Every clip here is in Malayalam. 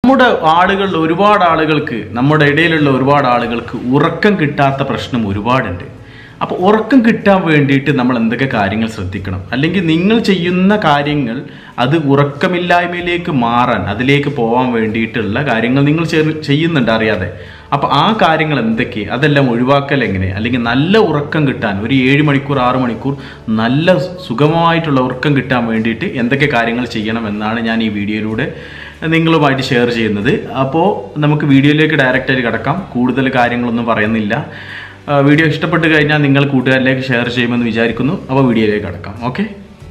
നമ്മുടെ ആളുകൾ ഒരുപാട് ആളുകൾക്ക് നമ്മുടെ ഇടയിലുള്ള ഒരുപാട് ആളുകൾക്ക് ഉറക്കം കിട്ടാത്ത പ്രശ്നം ഒരുപാടുണ്ട്. അപ്പോൾ ഉറക്കം കിട്ടാൻ വേണ്ടിയിട്ട് നമ്മൾ എന്തൊക്കെ കാര്യങ്ങൾ ശ്രദ്ധിക്കണം, അല്ലെങ്കിൽ നിങ്ങൾ ചെയ്യുന്ന കാര്യങ്ങൾ അത് ഉറക്കമില്ലായ്മയിലേക്ക് മാറാൻ, അതിലേക്ക് പോകാൻ വേണ്ടിയിട്ടുള്ള കാര്യങ്ങൾ നിങ്ങൾ ചെയ്യുന്നുണ്ട് അറിയാതെ. അപ്പോൾ ആ കാര്യങ്ങൾ എന്തൊക്കെ, അതെല്ലാം ഒഴിവാക്കൽ എങ്ങനെ, അല്ലെങ്കിൽ നല്ല ഉറക്കം കിട്ടാൻ ഒരു 7 മണിക്കൂർ 6 മണിക്കൂർ നല്ല സുഗമമായിട്ടുള്ള ഉറക്കം കിട്ടാൻ വേണ്ടിയിട്ട് എന്തൊക്കെ കാര്യങ്ങൾ ചെയ്യണം എന്നാണ് ഞാൻ ഈ വീഡിയോയിലൂടെ നിങ്ങളുമായിട്ട് ഷെയർ ചെയ്യുന്നത്. അപ്പോൾ നമുക്ക് വീഡിയോയിലേക്ക് ഡയറക്റ്റായിട്ട് കിടക്കാം. കൂടുതൽ കാര്യങ്ങളൊന്നും പറയുന്നില്ല. വീഡിയോ ഇഷ്ടപ്പെട്ട് കഴിഞ്ഞാൽ നിങ്ങൾ കൂട്ടുകാരിലേക്ക് ഷെയർ ചെയ്യുമെന്ന് വിചാരിക്കുന്നു. അപ്പോൾ വീഡിയോയിലേക്ക് കിടക്കാം. ഓക്കെ,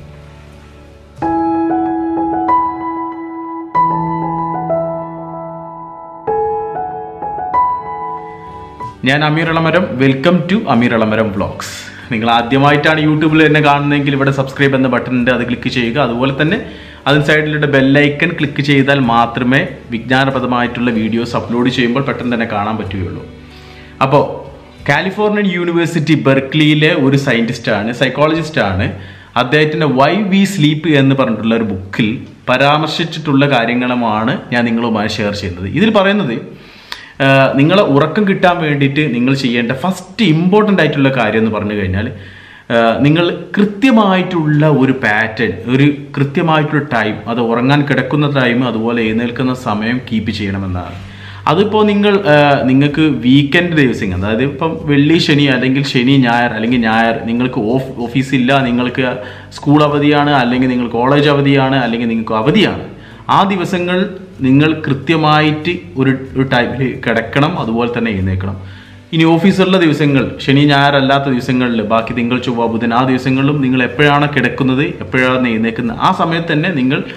ഞാൻ Ameer Elamaram. Welcome to Ameer Elamaram vlogs. നിങ്ങൾ ആദ്യമായിട്ടാണ് യൂട്യൂബിൽ എന്നെ കാണുന്നതെങ്കിൽ ഇവിടെ സബ്സ്ക്രൈബ് എന്ന ബട്ടൺ ഉണ്ട്, അത് ക്ലിക്ക് ചെയ്യുക. അതുപോലെ തന്നെ അതിന് സൈഡിലുള്ള ബെല്ലൈക്കൺ ക്ലിക്ക് ചെയ്താൽ മാത്രമേ വിജ്ഞാനപ്രദമായിട്ടുള്ള വീഡിയോസ് അപ്ലോഡ് ചെയ്യുമ്പോൾ പെട്ടെന്ന് തന്നെ കാണാൻ പറ്റുകയുള്ളൂ. അപ്പോൾ കാലിഫോർണിയൻ യൂണിവേഴ്സിറ്റി ബെർക്ലിയിലെ ഒരു സയൻറ്റിസ്റ്റാണ്, സൈക്കോളജിസ്റ്റാണ്. അദ്ദേഹത്തിൻ്റെ വൈ വി സ്ലീപ്പ് എന്ന് പറഞ്ഞിട്ടുള്ള ഒരു ബുക്കിൽ പരാമർശിച്ചിട്ടുള്ള കാര്യങ്ങളുമാണ് ഞാൻ നിങ്ങളുമായി ഷെയർ ചെയ്യുന്നത്. ഇതിൽ പറയുന്നത് നിങ്ങളെ ഉറക്കം കിട്ടാൻ വേണ്ടിയിട്ട് നിങ്ങൾ ചെയ്യേണ്ട ഫസ്റ്റ് ഇമ്പോർട്ടൻ്റ് ആയിട്ടുള്ള കാര്യം എന്ന് പറഞ്ഞു കഴിഞ്ഞാൽ, നിങ്ങൾ കൃത്യമായിട്ടുള്ള ഒരു പാറ്റേൺ, ഒരു കൃത്യമായിട്ടുള്ള ടൈം, അത് ഉറങ്ങാൻ കിടക്കുന്ന ടൈം അതുപോലെ എഴുന്നേൽക്കുന്ന സമയം കീപ്പ് ചെയ്യണമെന്നാണ്. അതിപ്പോൾ നിങ്ങൾക്ക് വീക്കെൻഡ് ദിവസം, അതായത് ഇപ്പം വെള്ളി ശനി അല്ലെങ്കിൽ ശനി ഞായർ അല്ലെങ്കിൽ ഞായർ നിങ്ങൾക്ക് ഓഫീസില്ല, നിങ്ങൾക്ക് സ്കൂൾ അവധിയാണ്, അല്ലെങ്കിൽ നിങ്ങൾ കോളേജ് അവധിയാണ്, അല്ലെങ്കിൽ നിങ്ങൾക്ക് അവധിയാണ്, ആ ദിവസങ്ങൾ നിങ്ങൾ കൃത്യമായിട്ട് ഒരു ടൈമിൽ കിടക്കണം, അതുപോലെ തന്നെ എഴുന്നേൽക്കണം. ഇനി ഓഫീസുള്ള ദിവസങ്ങൾ, ശനി ഞായർ അല്ലാത്ത ദിവസങ്ങളിൽ, ബാക്കി തിങ്കൾ ചൊവ്വ ബുധൻ, ആ ദിവസങ്ങളിലും നിങ്ങൾ എപ്പോഴാണ് കിടക്കുന്നത്, എപ്പോഴാണ് എഴുന്നേൽക്കുന്നത്, ആ സമയത്ത് തന്നെ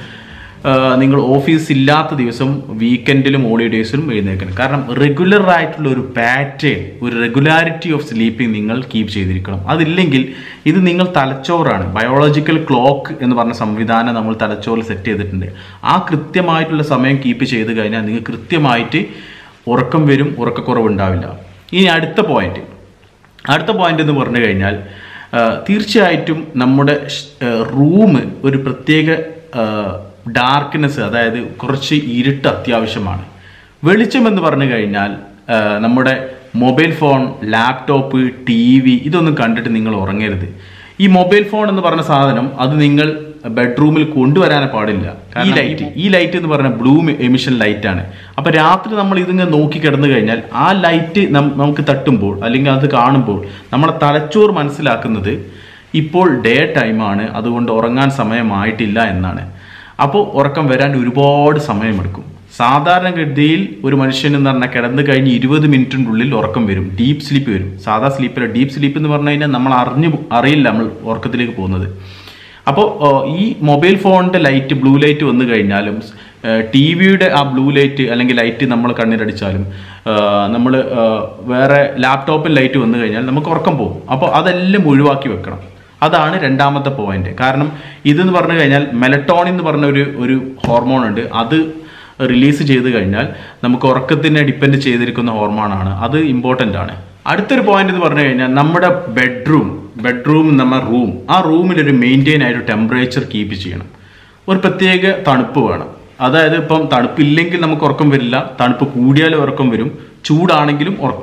നിങ്ങൾ ഓഫീസ് ഇല്ലാത്ത ദിവസം വീക്കെൻഡിലും ഹോളിഡേയ്സിലും എഴുന്നേൽക്കണം. കാരണം റെഗുലർ ആയിട്ടുള്ള ഒരു പാറ്റേൺ, ഒരു റെഗുലാരിറ്റി ഓഫ് സ്ലീപ്പിംഗ് നിങ്ങൾ കീപ്പ് ചെയ്തിരിക്കണം. അതില്ലെങ്കിൽ ഇത് നിങ്ങൾ തലച്ചോറാണ്, ബയോളജിക്കൽ ക്ലോക്ക് എന്ന് പറഞ്ഞ സംവിധാനം നമ്മൾ തലച്ചോറിൽ സെറ്റ് ചെയ്തിട്ടുണ്ട്. ആ കൃത്യമായിട്ടുള്ള സമയം കീപ്പ് ചെയ്ത് കഴിഞ്ഞാൽ നിങ്ങൾക്ക് കൃത്യമായിട്ട് ഉറക്കം വരും, ഉറക്കക്കുറവുണ്ടാവില്ല. ഇനി അടുത്ത പോയിന്റ് എന്ന് പറഞ്ഞു കഴിഞ്ഞാൽ, തീർച്ചയായിട്ടും നമ്മുടെ റൂം ഒരു പ്രത്യേക ഡാർക്ക്നെസ്, അതായത് കുറച്ച് ഇരുട്ട് അത്യാവശ്യമാണ്. വെളിച്ചം എന്ന് പറഞ്ഞു കഴിഞ്ഞാൽ നമ്മുടെ മൊബൈൽ ഫോൺ, ലാപ്ടോപ്പ്, TV ഇതൊന്നും കണ്ടിട്ട് നിങ്ങൾ ഉറങ്ങരുത്. ഈ മൊബൈൽ ഫോൺ എന്ന് പറഞ്ഞ സാധനം അത് നിങ്ങൾ ബെഡ്റൂമിൽ കൊണ്ടുവരാൻ പാടില്ല. ഈ ലൈറ്റ് എന്ന് പറഞ്ഞാൽ ബ്ലൂ എമിഷൻ ലൈറ്റാണ്. അപ്പോൾ രാത്രി നമ്മൾ ഇതിങ്ങനെ നോക്കി കിടന്നു കഴിഞ്ഞാൽ ആ ലൈറ്റ് നമുക്ക് തട്ടുമ്പോൾ അല്ലെങ്കിൽ അത് കാണുമ്പോൾ നമ്മുടെ തലച്ചോറ് മനസ്സിലാക്കുന്നത് ഇപ്പോൾ ഡേ ടൈമാണ്, അതുകൊണ്ട് ഉറങ്ങാൻ സമയമായിട്ടില്ല എന്നാണ്. അപ്പോൾ ഉറക്കം വരാൻ ഒരുപാട് സമയമെടുക്കും. സാധാരണഗതിയിൽ ഒരു മനുഷ്യൻ എന്ന് പറഞ്ഞാൽ കിടന്നു കഴിഞ്ഞ് 20 മിനിറ്റിനുള്ളിൽ ഉറക്കം വരും, ഡീപ്പ് സ്ലീപ്പ് വരും. സാധാ സ്ലീപ്പിൽ ഡീപ്പ് സ്ലീപ്പ് എന്ന് പറഞ്ഞു കഴിഞ്ഞാൽ നമ്മൾ അറിയില്ല നമ്മൾ ഉറക്കത്തിലേക്ക് പോകുന്നത്. അപ്പോൾ ഈ മൊബൈൽ ഫോണിൻ്റെ ലൈറ്റ്, ബ്ലൂ ലൈറ്റ് വന്നു കഴിഞ്ഞാലും, TV-യുടെ ആ ബ്ലൂ ലൈറ്റ് അല്ലെങ്കിൽ ലൈറ്റ് നമ്മൾ കണ്ണിലടിച്ചാലും, നമ്മൾ വേറെ ലാപ്ടോപ്പിൽ ലൈറ്റ് വന്നു കഴിഞ്ഞാൽ നമുക്ക് ഉറക്കം പോകും. അപ്പോൾ അതെല്ലാം ഒഴിവാക്കി വെക്കണം. അതാണ് രണ്ടാമത്തെ പോയിന്റ്. കാരണം ഇതെന്ന് പറഞ്ഞു കഴിഞ്ഞാൽ മെലറ്റോണിൻ എന്ന് പറഞ്ഞ ഒരു ഹോർമോൺ ഉണ്ട്. അത് റിലീസ് ചെയ്ത് കഴിഞ്ഞാൽ നമുക്ക് ഉറക്കത്തിനെ ഡിപ്പെൻഡ് ചെയ്തിരിക്കുന്ന ഹോർമോണാണ്. അത് ഇമ്പോർട്ടൻ്റ് ആണ്. അടുത്തൊരു പോയിന്റ് എന്ന് പറഞ്ഞു കഴിഞ്ഞാൽ നമ്മുടെ ബെഡ്റൂം നമ്മുടെ റൂം, ആ റൂമിലൊരു മെയിൻറ്റെയിൻ ആയിട്ട് ടെമ്പറേച്ചർ കീപ്പ് ചെയ്യണം. ഒരു പ്രത്യേക തണുപ്പ് വേണം. അതായത് ഇപ്പം തണുപ്പില്ലെങ്കിൽ നമുക്ക് ഉറക്കം വരില്ല, തണുപ്പ് കൂടിയാലും ഉറക്കം വരും, ചൂടാണെങ്കിലും ഉറക്കം.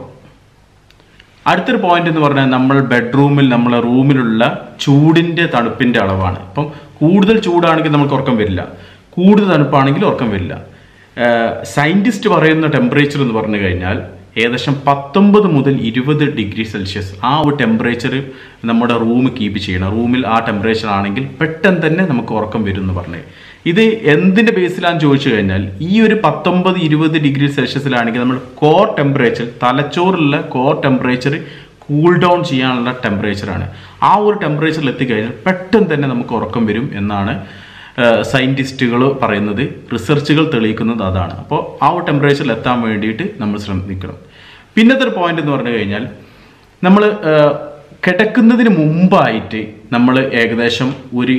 അടുത്തൊരു പോയിന്റ് എന്ന് പറഞ്ഞാൽ നമ്മളെ റൂമിലുള്ള ചൂടിൻ്റെ തണുപ്പിൻ്റെ അളവാണ്. ഇപ്പം കൂടുതൽ ചൂടാണെങ്കിൽ നമുക്ക് ഉറക്കം വരില്ല, കൂടുതൽ തണുപ്പാണെങ്കിൽ ഉറക്കം വരില്ല. സയൻറ്റിസ്റ്റ് പറയുന്ന ടെമ്പറേച്ചർ എന്ന് പറഞ്ഞു കഴിഞ്ഞാൽ ഏകദേശം 19 മുതൽ 20 ഡിഗ്രി സെൽഷ്യസ് ആ ഒരു ടെമ്പറേച്ചർ നമ്മുടെ റൂം കീപ്പ് ചെയ്യണം. റൂമിൽ ആ ടെമ്പറേച്ചർ ആണെങ്കിൽ പെട്ടെന്ന് തന്നെ നമുക്ക് ഉറക്കം വരും എന്ന് പറഞ്ഞു. ഇത് എന്തിൻ്റെ ബേസിലാണെന്ന് ചോദിച്ചു കഴിഞ്ഞാൽ, ഈ ഒരു 19-20 ഡിഗ്രി സെൽഷ്യസിലാണെങ്കിൽ നമ്മൾ കോർ ടെമ്പറേച്ചർ, തലച്ചോറിലുള്ള കോർ ടെമ്പറേച്ചർ കൂൾ ഡൗൺ ചെയ്യാനുള്ള ടെമ്പറേച്ചറാണ്. ആ ഒരു ടെമ്പറേച്ചറിൽ എത്തിക്കഴിഞ്ഞാൽ പെട്ടെന്ന് തന്നെ നമുക്ക് ഉറക്കം വരും എന്നാണ് സയൻറ്റിസ്റ്റുകൾ പറയുന്നത്. റിസർച്ചുകൾ തെളിയിക്കുന്നത് അതാണ്. അപ്പോൾ ആ ഒരു ടെമ്പറേച്ചറിൽ എത്താൻ വേണ്ടിയിട്ട് നമ്മൾ ശ്രമിക്കണം. പിന്നത്തെ ഒരു പോയിന്റ് എന്ന് പറഞ്ഞു കഴിഞ്ഞാൽ, നമ്മൾ കിടക്കുന്നതിന് മുമ്പായിട്ട് നമ്മൾ ഏകദേശം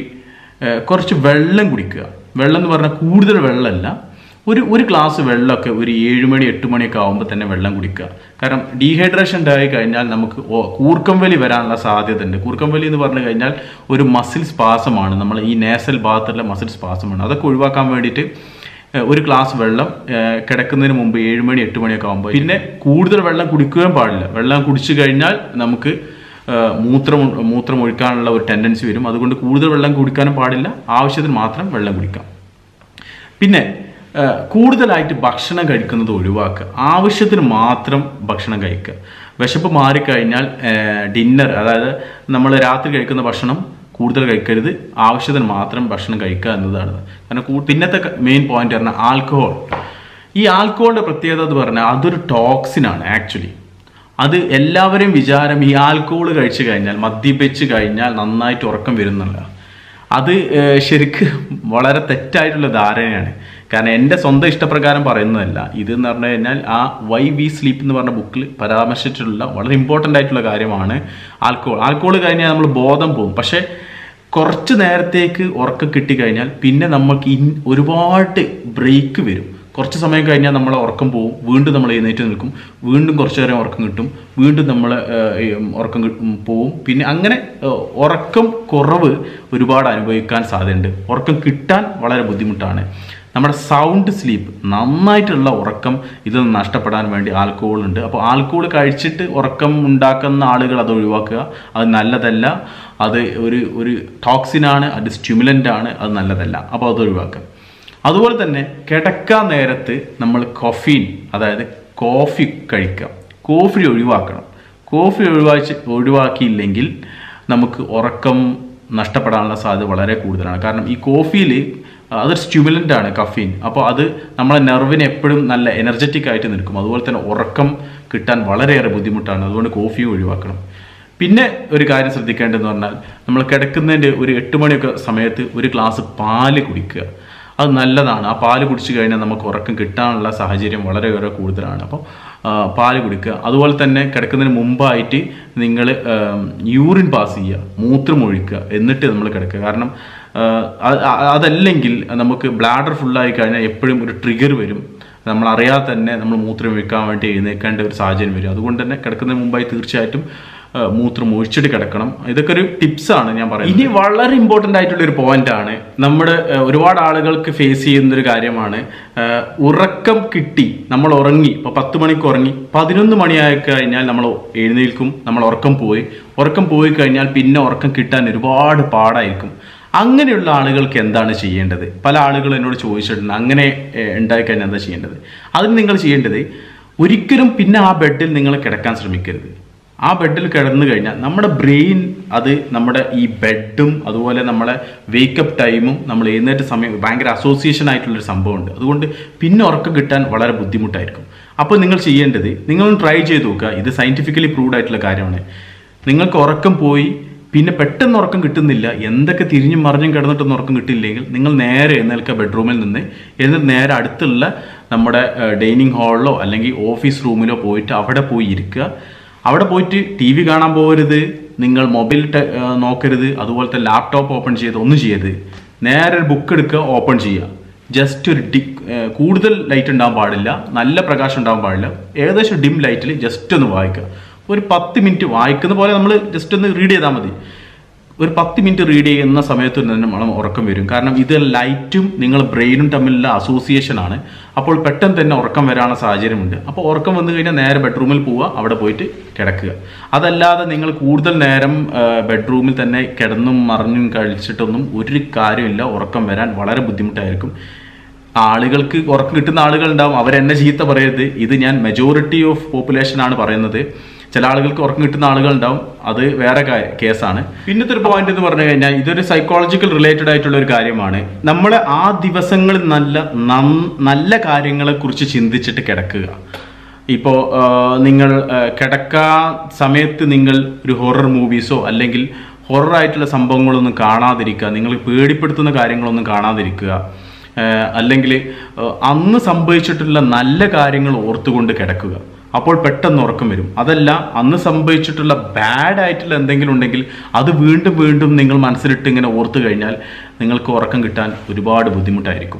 കുറച്ച് വെള്ളം കുടിക്കുക. വെള്ളം എന്ന് പറഞ്ഞാൽ കൂടുതൽ വെള്ളമല്ല, ഒരു ഗ്ലാസ് വെള്ളമൊക്കെ ഒരു 7 മണി 8 മണിയൊക്കെ ആകുമ്പോൾ തന്നെ വെള്ളം കുടിക്കുക. കാരണം ഡീഹൈഡ്രേഷൻ ഉണ്ടായി കഴിഞ്ഞാൽ നമുക്ക് കൂർക്കം വലി വരാനുള്ള സാധ്യത ഉണ്ട്. കൂർക്കം വലി എന്ന് പറഞ്ഞു കഴിഞ്ഞാൽ ഒരു മസിൽ സ്പാസമാണ്, നമ്മൾ ഈ നേസൽ ഭാഗത്തുള്ള മസിൽ സ്പാസമാണ്. അതൊക്കെ ഒഴിവാക്കാൻ വേണ്ടിയിട്ട് ഒരു ഗ്ലാസ് വെള്ളം കിടക്കുന്നതിന് മുമ്പ് 7 മണി 8 മണിയൊക്കെ ആകുമ്പോൾ. പിന്നെ കൂടുതൽ വെള്ളം കുടിക്കുകയും പാടില്ല. വെള്ളം കുടിച്ചു കഴിഞ്ഞാൽ നമുക്ക് മൂത്രം ഒഴിക്കാനുള്ള ഒരു ടെൻഡൻസി വരും. അതുകൊണ്ട് കൂടുതൽ വെള്ളം കുടിക്കാനും പാടില്ല, ആവശ്യത്തിന് മാത്രം വെള്ളം കുടിക്കാം. പിന്നെ കൂടുതലായിട്ട് ഭക്ഷണം കഴിക്കുന്നത് ഒഴിവാക്കുക, ആവശ്യത്തിന് മാത്രം ഭക്ഷണം കഴിക്കുക. വിശപ്പ് മാറിക്കഴിഞ്ഞാൽ ഡിന്നർ, അതായത് നമ്മൾ രാത്രി കഴിക്കുന്ന ഭക്ഷണം കൂടുതൽ കഴിക്കരുത്, ആവശ്യത്തിന് മാത്രം ഭക്ഷണം കഴിക്കുക എന്നതാണ്. കാരണം പിന്നത്തെ മെയിൻ പോയിന്റ് പറഞ്ഞാൽ ആൽക്കഹോൾ. ഈ ആൽക്കഹോളിൻ്റെ പ്രത്യേകത എന്ന് പറഞ്ഞാൽ അതൊരു ടോക്സിനാണ് ആക്ച്വലി. അത് എല്ലാവരും വിചാരം ഈ ആൽക്കഹോൾ കഴിച്ചു കഴിഞ്ഞാൽ, മദ്യപിച്ച് കഴിഞ്ഞാൽ നന്നായിട്ട് ഉറക്കം വരുന്നില്ല. അത് ശരിക്കും വളരെ തെറ്റായിട്ടുള്ള ധാരണയാണ്. കാരണം എൻ്റെ സ്വന്തം ഇഷ്ടപ്രകാരം പറയുന്നതല്ല ഇതെന്ന് പറഞ്ഞു കഴിഞ്ഞാൽ ആ വൈ വി സ്ലീപ്പ് എന്ന് പറഞ്ഞ ബുക്കിൽ പരാമർശിച്ചിട്ടുള്ള വളരെ ഇമ്പോർട്ടൻ്റ് ആയിട്ടുള്ള കാര്യമാണ് ആൽക്കഹോൾ. ആൽക്കഹോൾ കഴിഞ്ഞാൽ നമ്മൾ ബോധം പോകും. പക്ഷേ കുറച്ച് നേരത്തേക്ക് ഉറക്കം കിട്ടിക്കഴിഞ്ഞാൽ പിന്നെ നമുക്ക് ഒരുപാട് ബ്രേക്ക് വരും. കുറച്ച് സമയം കഴിഞ്ഞാൽ നമ്മൾ ഉറക്കം പോവും, വീണ്ടും നമ്മൾ എഴുന്നേറ്റ് നിൽക്കും, വീണ്ടും കുറച്ച് നേരം ഉറക്കം കിട്ടും, വീണ്ടും നമ്മൾ ഉറക്കം പോവും. പിന്നെ അങ്ങനെ ഉറക്കം കുറവ് ഒരുപാട് അനുഭവിക്കാൻ സാധ്യതയുണ്ട്. ഉറക്കം കിട്ടാൻ വളരെ ബുദ്ധിമുട്ടാണ്. നമ്മുടെ സൗണ്ട് സ്ലീപ്പ്, നന്നായിട്ടുള്ള ഉറക്കം ഇതിൽ നിന്ന് നഷ്ടപ്പെടാൻ വേണ്ടി ആൽക്കഹോൾ ഉണ്ട്. അപ്പോൾ ആൽക്കഹോൾ കഴിച്ചിട്ട് ഉറക്കം ഉണ്ടാക്കുന്ന ആളുകൾ അത് ഒഴിവാക്കുക. അത് നല്ലതല്ല, അത് ഒരു ടോക്സിനാണ്, അത് സ്റ്റിമുലൻ്റ് ആണ്, അത് നല്ലതല്ല. അപ്പോൾ അത് ഒഴിവാക്കുക. അതുപോലെ തന്നെ കിടക്കാൻ നേരത്ത് നമ്മൾ കൊഫീൻ, അതായത് കോഫി കഴിക്കുക. കോഫി ഒഴിവാക്കണം. കോഫി ഒഴിവാക്കിയില്ലെങ്കിൽ നമുക്ക് ഉറക്കം നഷ്ടപ്പെടാനുള്ള സാധ്യത വളരെ കൂടുതലാണ്. കാരണം ഈ കോഫിയിൽ അതൊരു സ്റ്റിമുലൻ്റ് ആണ് കഫീൻ. അപ്പോൾ അത് നമ്മളെ നെർവിനെ എപ്പോഴും നല്ല എനർജറ്റിക് ആയിട്ട് നിൽക്കും. അതുപോലെ തന്നെ ഉറക്കം കിട്ടാൻ വളരെയേറെ ബുദ്ധിമുട്ടാണ്. അതുകൊണ്ട് കോഫിയും ഒഴിവാക്കണം. പിന്നെ ഒരു കാര്യം ശ്രദ്ധിക്കേണ്ടതെന്ന് പറഞ്ഞാൽ നമ്മൾ കിടക്കുന്നതിൻ്റെ ഒരു 8 മണിയൊക്കെ സമയത്ത് ഒരു ഗ്ലാസ് പാല് കുടിക്കുക. അത് നല്ലതാണ്. ആ പാല് കുടിച്ചു കഴിഞ്ഞാൽ നമുക്ക് ഉറക്കം കിട്ടാനുള്ള സാഹചര്യം വളരെയേറെ കൂടുതലാണ്. അപ്പോൾ പാല് കുടിക്കുക. അതുപോലെ തന്നെ കിടക്കുന്നതിന് മുമ്പായിട്ട് നിങ്ങൾ യൂറിൻ പാസ് ചെയ്യുക, മൂത്രം ഒഴിക്കുക, എന്നിട്ട് നമ്മൾ കിടക്കുക. കാരണം അതല്ലെങ്കിൽ നമുക്ക് ബ്ലാഡർ ഫുള്ളായി കഴിഞ്ഞാൽ എപ്പോഴും ഒരു ട്രിഗർ വരും. നമ്മളറിയാതെ തന്നെ നമ്മൾ മൂത്രം ഒഴിക്കാൻ വേണ്ടി എഴുന്നേൽക്കേണ്ട ഒരു സാഹചര്യം വരും. അതുകൊണ്ട് തന്നെ കിടക്കുന്നതിന് മുമ്പായി തീർച്ചയായിട്ടും മൂത്രം ഒഴിച്ചിട്ട് കിടക്കണം. ഇതൊക്കെ ഒരു ടിപ്സാണ് ഞാൻ പറയുന്നത്. ഇനി വളരെ ഇമ്പോർട്ടൻ്റ് ആയിട്ടുള്ളൊരു പോയിന്റാണ്, നമ്മുടെ ഒരുപാട് ആളുകൾക്ക് ഫേസ് ചെയ്യുന്നൊരു കാര്യമാണ്. ഉറക്കം കിട്ടി, നമ്മൾ ഉറങ്ങി, ഇപ്പോൾ 10 മണിക്ക് ഉറങ്ങി, 11 മണിയായി കഴിഞ്ഞാൽ നമ്മൾ എഴുന്നേൽക്കും, നമ്മൾ ഉറക്കം പോയി കഴിഞ്ഞാൽ പിന്നെ ഉറക്കം കിട്ടാൻ ഒരുപാട് പാടായിരിക്കും. അങ്ങനെയുള്ള ആളുകൾക്ക് എന്താണ് ചെയ്യേണ്ടത്? പല ആളുകൾ എന്നോട് ചോദിച്ചിട്ടുണ്ട്, അങ്ങനെ ഉണ്ടായിക്കഴിഞ്ഞാൽ എന്താ ചെയ്യേണ്ടത്? അതിന് നിങ്ങൾ ചെയ്യേണ്ടത്, ഒരിക്കലും പിന്നെ ആ ബെഡിൽ നിങ്ങൾ കിടക്കാൻ ശ്രമിക്കരുത്. ആ ബെഡിൽ കിടന്നു കഴിഞ്ഞാൽ നമ്മുടെ ബ്രെയിൻ അത് നമ്മുടെ ഈ ബെഡും അതുപോലെ നമ്മളെ വേക്കപ്പ് ടൈമും നമ്മൾ എഴുന്നേറ്റ സമയം ഭയങ്കര അസോസിയേഷൻ ആയിട്ടുള്ളൊരു സംഭവമുണ്ട്. അതുകൊണ്ട് പിന്നെ ഉറക്കം കിട്ടാൻ വളരെ ബുദ്ധിമുട്ടായിരിക്കും. അപ്പോൾ നിങ്ങൾ ചെയ്യേണ്ടത്, നിങ്ങളൊന്ന് ട്രൈ ചെയ്ത് നോക്കുക. ഇത് സയൻറ്റിഫിക്കലി പ്രൂവ്ഡ് ആയിട്ടുള്ള കാര്യമാണ്. നിങ്ങൾക്ക് ഉറക്കം പോയി പിന്നെ പെട്ടെന്ന് ഉറക്കം കിട്ടുന്നില്ല, എന്തൊക്കെ തിരിഞ്ഞും മറിഞ്ഞും കിടന്നിട്ടൊന്നും ഉറക്കം കിട്ടിയില്ലെങ്കിൽ നിങ്ങൾ നേരെ എഴുന്നേൽക്കുക ബെഡ്റൂമിൽ നിന്ന്. എന്നിട്ട് നേരെ അടുത്തുള്ള നമ്മുടെ ഡൈനിങ് ഹാളിലോ അല്ലെങ്കിൽ ഓഫീസ് റൂമിലോ പോയിട്ട് അവിടെ പോയി ഇരിക്കുക. അവിടെ പോയിട്ട് TV കാണാൻ പോകരുത്, നിങ്ങൾ മൊബൈൽ നോക്കരുത്, അതുപോലത്തെ ലാപ്ടോപ്പ് ഓപ്പൺ ചെയ്ത് ഒന്നും ചെയ്യരുത്. നേരെ ഒരു ബുക്ക് എടുക്കുക, ഓപ്പൺ ചെയ്യുക. ജസ്റ്റ് ഒരു കൂടുതൽ ലൈറ്റ് ഉണ്ടാകാൻ പാടില്ല, നല്ല പ്രകാശം ഉണ്ടാകാൻ പാടില്ല, ഏകദേശം ഡിം ലൈറ്റിൽ ജസ്റ്റ് ഒന്ന് വായിക്കുക. ഒരു 10 മിനിറ്റ് വായിക്കുന്ന പോലെ നമ്മൾ ജസ്റ്റ് ഒന്ന് റീഡ് ചെയ്താൽ മതി. ഒരു 10 മിനിറ്റ് റീഡ് ചെയ്യുന്ന സമയത്ത് തന്നെ നമ്മൾ ഉറക്കം വരും. കാരണം ഇത് ലൈറ്റും നിങ്ങൾ ബ്രെയിനും തമ്മിലുള്ള അസോസിയേഷനാണ്. അപ്പോൾ പെട്ടെന്ന് തന്നെ ഉറക്കം വരാനുള്ള സാഹചര്യമുണ്ട്. അപ്പോൾ ഉറക്കം വന്നു കഴിഞ്ഞാൽ നേരെ ബെഡ്റൂമിൽ പോവുക, അവിടെ പോയിട്ട് കിടക്കുക. അതല്ലാതെ നിങ്ങൾ കൂടുതൽ നേരം ബെഡ്റൂമിൽ തന്നെ കിടന്നും മറിഞ്ഞും കഴിച്ചിട്ടൊന്നും ഒരു കാര്യമില്ല. ഉറക്കം വരാൻ വളരെ ബുദ്ധിമുട്ടായിരിക്കും. ആളുകൾക്ക് ഉറക്കം കിട്ടുന്ന ആളുകളുണ്ടാവും, അവരെന്നെ ചീത്ത പറയരുത്. ഇത് ഞാൻ മെജോറിറ്റി ഓഫ് പോപ്പുലേഷനാണ് പറയുന്നത്. ചില ആളുകൾക്ക് ഉറക്കം കിട്ടുന്ന ആളുകളുണ്ടാവും, അത് വേറെ കേസാണ്. പിന്നത്തെ ഒരു പോയിന്റ് എന്ന് പറഞ്ഞു കഴിഞ്ഞാൽ ഇതൊരു സൈക്കോളജിക്കൽ റിലേറ്റഡ് ആയിട്ടുള്ള ഒരു കാര്യമാണ്. നമ്മൾ ആ ദിവസങ്ങളിൽ നല്ല കാര്യങ്ങളെ കുറിച്ച് ചിന്തിച്ചിട്ട് കിടക്കുക. ഇപ്പോൾ നിങ്ങൾ കിടക്കാൻ സമയത്ത് നിങ്ങൾ ഒരു ഹൊറർ മൂവീസോ അല്ലെങ്കിൽ ഹൊററായിട്ടുള്ള സംഭവങ്ങളൊന്നും കാണാതിരിക്കുക, നിങ്ങൾ പേടിപ്പെടുത്തുന്ന കാര്യങ്ങളൊന്നും കാണാതിരിക്കുക. അല്ലെങ്കിൽ അന്ന് സംഭവിച്ചിട്ടുള്ള നല്ല കാര്യങ്ങൾ ഓർത്തുകൊണ്ട് കിടക്കുക. അപ്പോൾ പെട്ടെന്ന് ഉറക്കം വരും. അതല്ല, അന്ന് സംഭവിച്ചിട്ടുള്ള ബാഡ് ആയിട്ടുള്ള എന്തെങ്കിലും ഉണ്ടെങ്കിൽ അത് വീണ്ടും വീണ്ടും നിങ്ങൾ മനസ്സിലിട്ട് ഇങ്ങനെ ഓർത്തു കഴിഞ്ഞാൽ നിങ്ങൾക്ക് ഉറക്കം കിട്ടാൻ ഒരുപാട് ബുദ്ധിമുട്ടായിരിക്കും.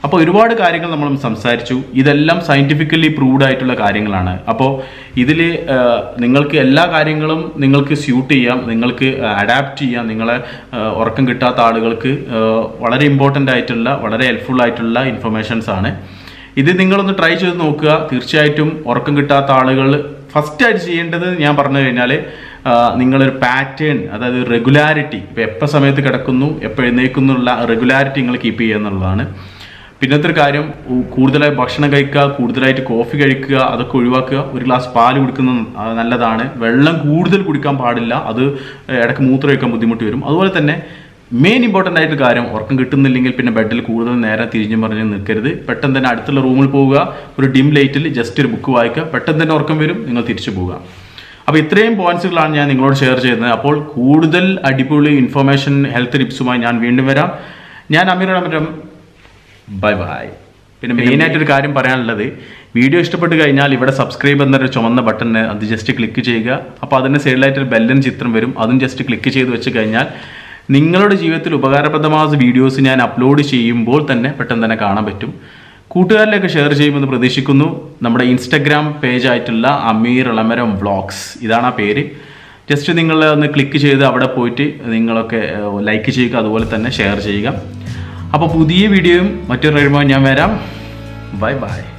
അപ്പോൾ ഒരുപാട് കാര്യങ്ങൾ നമ്മൾ സംസാരിച്ചു. ഇതെല്ലാം സയൻറ്റിഫിക്കലി പ്രൂവ്ഡ് ആയിട്ടുള്ള കാര്യങ്ങളാണ്. അപ്പോൾ ഇതിൽ നിങ്ങൾക്ക് എല്ലാ കാര്യങ്ങളും നിങ്ങൾക്ക് സ്യൂട്ട് ചെയ്യാം, നിങ്ങൾക്ക് അഡാപ്റ്റ് ചെയ്യാം. നിങ്ങളെ ഉറക്കം കിട്ടാത്ത ആളുകൾക്ക് വളരെ ഇമ്പോർട്ടൻ്റ് ആയിട്ടുള്ള വളരെ ഹെൽപ്ഫുൾ ആയിട്ടുള്ള ഇൻഫർമേഷൻസ് ആണ്. ഇത് നിങ്ങളൊന്ന് ട്രൈ ചെയ്ത് നോക്കുക. തീർച്ചയായിട്ടും ഉറക്കം കിട്ടാത്ത ആളുകൾ ഫസ്റ്റായിട്ട് ചെയ്യേണ്ടത് ഞാൻ പറഞ്ഞു കഴിഞ്ഞാൽ നിങ്ങളൊരു പാറ്റേൺ, അതായത് റെഗുലാരിറ്റി, ഇപ്പോൾ എപ്പോൾ സമയത്ത് കിടക്കുന്നു എപ്പോൾ എഴുന്നേക്കുന്നു എന്നുള്ള റെഗുലാരിറ്റി നിങ്ങൾ കീപ്പ് ചെയ്യുക എന്നുള്ളതാണ്. പിന്നത്തെ ഒരു കാര്യം, കൂടുതലായി ഭക്ഷണം കഴിക്കുക, കൂടുതലായിട്ട് കോഫി കഴിക്കുക, അതൊക്കെ ഒഴിവാക്കുക. ഒരു ഗ്ലാസ് പാല് കുടിക്കുന്നത് നല്ലതാണ്. വെള്ളം കൂടുതൽ കുടിക്കാൻ പാടില്ല, അത് ഇടയ്ക്ക് മൂത്രം കഴിക്കാൻ ബുദ്ധിമുട്ട് വരും. അതുപോലെ തന്നെ മെയിൻ ഇമ്പോർട്ടൻ്റ് ആയിട്ട് കാര്യം, ഉറക്കം കിട്ടുന്നില്ലെങ്കിൽ പിന്നെ ബെഡിൽ കൂടുതൽ നേരം തിരിഞ്ഞും പറഞ്ഞ് നിൽക്കരുത്. പെട്ടെന്ന് തന്നെ അടുത്തുള്ള റൂമിൽ പോവുക, ഒരു ഡിം ലൈറ്റിൽ ജസ്റ്റ് ഒരു ബുക്ക് വായിക്കുക, പെട്ടെന്ന് തന്നെ ഉറക്കം വരും, നിങ്ങൾ തിരിച്ചു പോവുക. അപ്പോൾ ഇത്രയും പോയിന്റ്സുകളാണ് ഞാൻ നിങ്ങളോട് ഷെയർ ചെയ്യുന്നത്. അപ്പോൾ കൂടുതൽ അടിപൊളി ഇൻഫർമേഷൻ ഹെൽത്ത് ടിപ്സുമായി ഞാൻ വീണ്ടും വരാം. ഞാൻ അമീർ ഇളമരം. Bye bye. പിന്നെ മെയിനായിട്ടൊരു കാര്യം പറയാനുള്ളത്, വീഡിയോ ഇഷ്ടപ്പെട്ട് കഴിഞ്ഞാൽ ഇവിടെ സബ്സ്ക്രൈബ് എന്നൊരു ചുമന്ന ബട്ടൺ അത് ജസ്റ്റ് ക്ലിക്ക് ചെയ്യുക. അപ്പോൾ അതിൻ്റെ സൈഡിലായിട്ടൊരു ബെല്ലിന് ചിത്രം വരും, അതും ജസ്റ്റ് ക്ലിക്ക് ചെയ്ത് വെച്ച് കഴിഞ്ഞാൽ നിങ്ങളുടെ ജീവിതത്തിൽ ഉപകാരപ്രദമായ വീഡിയോസ് ഞാൻ അപ്ലോഡ് ചെയ്യുമ്പോൾ തന്നെ പെട്ടെന്ന് തന്നെ കാണാൻ പറ്റും. കൂട്ടുകാരിലേക്ക് ഷെയർ ചെയ്യുമെന്ന് പ്രതീക്ഷിക്കുന്നു. നമ്മുടെ ഇൻസ്റ്റഗ്രാം പേജായിട്ടുള്ള അമീർ ഇളമരം വ്ളോഗ്സ്, ഇതാണ് ആ പേര്. ജസ്റ്റ് നിങ്ങൾ ഒന്ന് ക്ലിക്ക് ചെയ്ത് അവിടെ പോയിട്ട് നിങ്ങളൊക്കെ ലൈക്ക് ചെയ്യുക, അതുപോലെ തന്നെ ഷെയർ ചെയ്യുക. അപ്പോൾ പുതിയ വീഡിയോയും മറ്റൊരു കഴിയുമ്പോൾ ഞാൻ വരാം. Bye by.